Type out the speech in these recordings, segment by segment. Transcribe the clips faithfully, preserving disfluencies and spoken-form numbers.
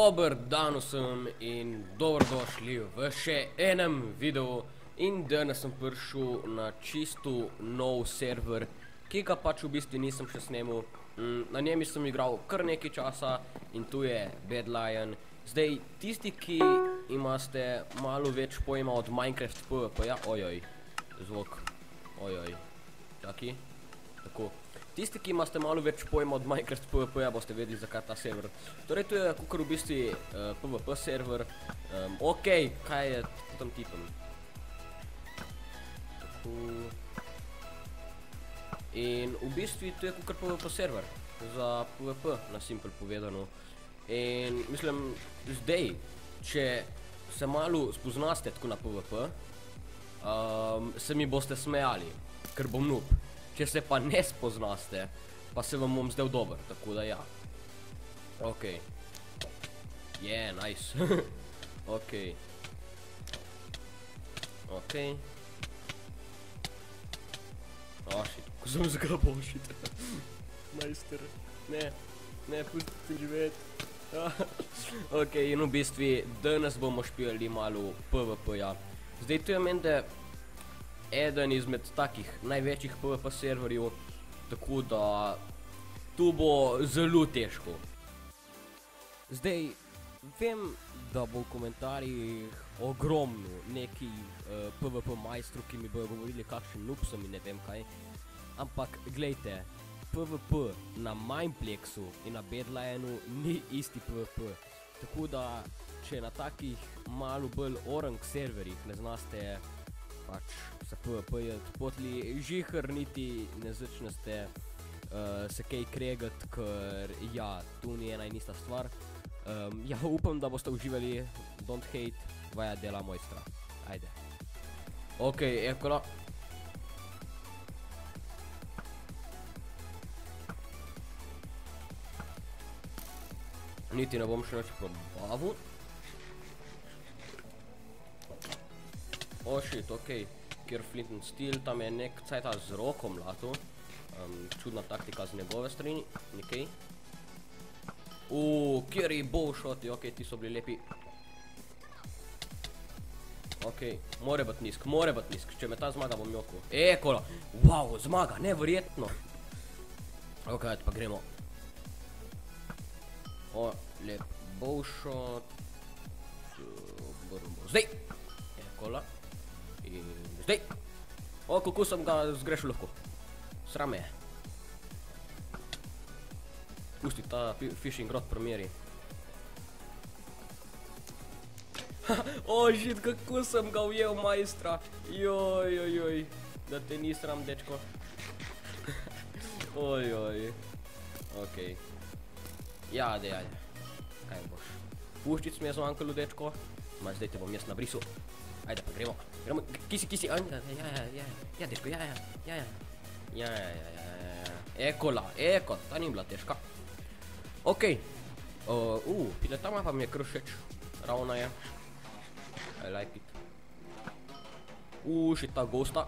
Dober dan vsem in dobrodošli v še enem videu. In danes sem prišel na čisto nov server, ki ga pač v bistvu nisem še snemal. Na njem sem igral kar nekaj časa in tu je Bad Lion. Zdaj, tisti, ki imate malo več pojma od Minecraft PvP-ja, ojoj, zvok, ojoj, čaki, tako. Tisti, ki imate malo več pojma od Minecraft PvP-ja, boste vedeli, zakaj ta server. Torej, tu je kakor v bistvu uh, PvP server. Um, ok, kaj je tam tipem? Tako. In v bistvu tu je kakor PvP server. Za PvP, na simpel povedano. In mislim, zdaj, če se malo spoznaste tako na PvP, um, se mi boste smejali, ker bom noob. Če se pa ne spoznaste, pa se vam bom zdel dober, tako da ja. Ok. Yeah, nice. Ok. Ok. Oh shit, ko sem zgrabal, oh shit. Majster, ne, ne, pustite živeti. Ok, in v bistvu, danes bomo špijali malo PvP-ja. Zdaj, tu je mende eden izmed takih največjih PvP serverjev, tako da tu bo zelo težko. Zdaj, vem, da bo v komentarjih ogromno nekih uh, PvP majstrov, ki mi bojo govorili, kakšen noob sem in ne vem kaj, ampak glejte, PvP na Mineplexu in na Bad Lionu ni isti PvP, tako da, če na takih malo bolj orang serverjih ne znaste pač se PvP-jati potli, žihar niti ne začneste uh, se kaj kregat, ker ja, tu ni ena in ista stvar. Um, ja, upam, da boste uživali, don't hate, vaja dela mojstra. Ajde. Ok, ekola. Niti ne bom še več probavil. Oh shit, ok, kjer Flint and Steel, tam je nek cajta z rokom lato, um, čudna taktika z njegove strani, nekaj. Uuu, kjer je bowshoti, ok, ti so bili lepi. Ok, more bat nisk, more bat nisk, če me ta zmaga bom joko. E, kola, wow, zmaga, neverjetno. Ok, pa gremo. O, lep bowshot. Zdaj, e, kola. In zdaj. O, kako sem ga zgrešil lahko. Sram je. Pusti ta fishing rod promeri. O, shit, kako sem ga ujel, majstra. Joj, joj, joj. Da te ni sram, dečko. Oj, oj. Ok. Ja, dej, ajde. Kaj boš? Puščic mi je zmanjkalo, dečko. Ma, zdaj te bom jaz nabrisal. Ajde, pa gremo. Gremo, kisi, kisi, ja, ja, ja, ja, deško, ja, ja, ja, ja, ja, ja, ja, ja, ja, ekola, eko, ta ni bila težka. Ok, uh, pile ta mapa mi je kar všeč, ravna je, I like it. Uh, shit, ta ghosta.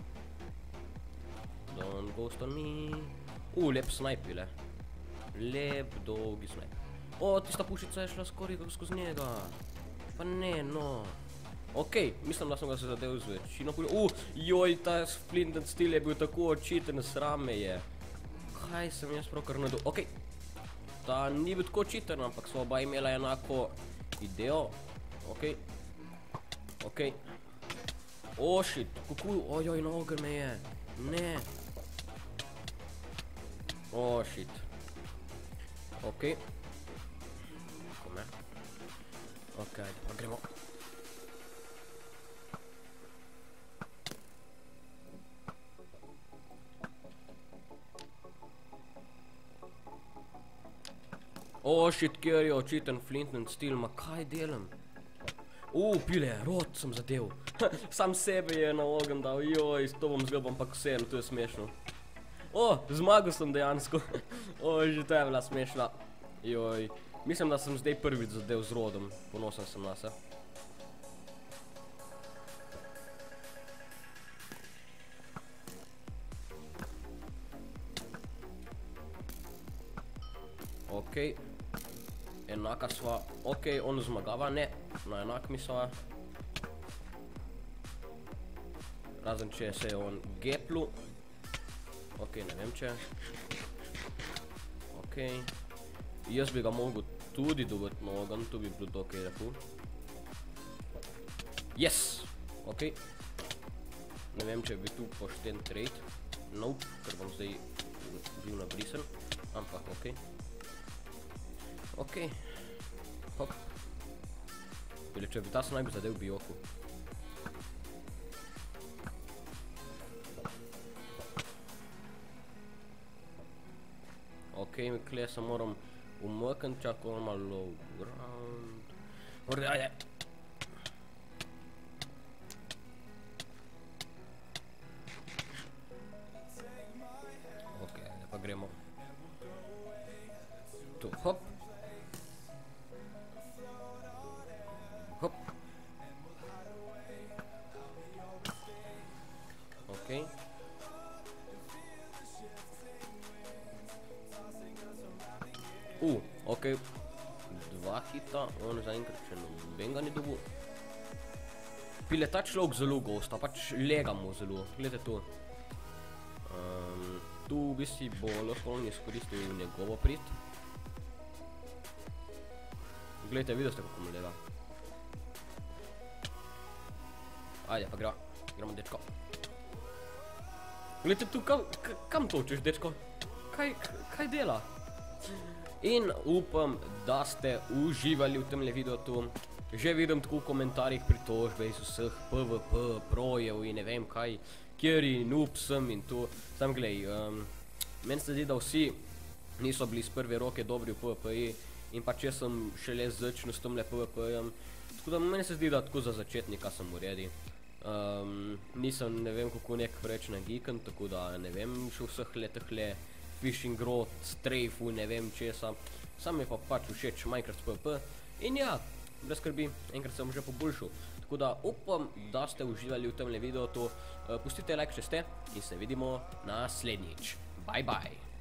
Don't ghost on me. Uh, lep snipe bile, lep dolgi snipe. O, tista pušica je šla skoraj skozi njega, pa ne, no. Ok, mislim, da sem ga se zadev z večino pušil. Uh, joj, ta Flint and Steel je bil tako očiten, srame je. Kaj sem jaz prav kar nadal? Ok, ta ni bil tako očiten, ampak smo oba imela enako idejo. Ok, ok. O, shit, kako, ojoj, na ogen me je. Ne. O, shit. Ok. Kome. Ok, pa gremo. O, shit, kjer je očiten Flint and Steel, ma kaj delam? U, pile, rod sem zadev. Sam sebe je na ogen dal, joj, to bom zgledal, ampak vseeno, to je smešno. O, zmagal sem dejansko. O, že to je bila smešna. Joj, mislim, da sem zdaj prvič zadev z rodom, ponosen sem na se. Ok. enaka sva, ok, on zmagava, ne, na enak mi sva. Razen če se je on geplu. Ok, ne vem če. Ok. Jaz bi ga mogel tudi dobiti nogan, to bi bilo dokaj lepo. Yes! Ok. Ne vem, če bi tu pošten trade. Nope, ker bom zdaj bil nabrisen. Ampak, ok. Ok. Hop. Bile, če bi ta snajp zadev bi oku. Ok, kle se moram umakniti, čako malo ground. Orde, ajde. Ok, ajde pa gremo. Tu, hop. Hop. Ok. Uh, ok. Dva hita, on zaenkrat še nobenega ni dobil. Pile, ta človek zelo gosta, pač lega mu zelo, gledajte tu. Um, tu v bistvu bo lahko on izkoristil njegovo prid. Gledajte, videli ste kako mu lega. Ajde, pa gremo, gremo dečko. Gledajte tu, kam, kam točiš dečko? Kaj, kaj dela? In upam, da ste uživali v temle videotu. Že vidim tako v komentarjih pritožbe iz vseh PvP, projev in ne vem kaj, kjeri noob sem in to. Sam glej, um, meni se zdi, da vsi niso bili z prve roke dobri v PvP-ji in pa če sem šele začel s temle PvP-jem. Tako da meni se zdi, da tako za začetnika sem v redi. Um, nisem ne vem kako nek preveč nageeken, tako da ne vem še vseh letehle fishing rod, strafe, ne vem česa. Sam mi pa pač všeč Minecraft PvP in ja, brez skrbi, enkrat sem že poboljšal. Tako da upam, da ste uživali v temle videotu. Pustite like, če ste in se vidimo naslednjič. Bye bye.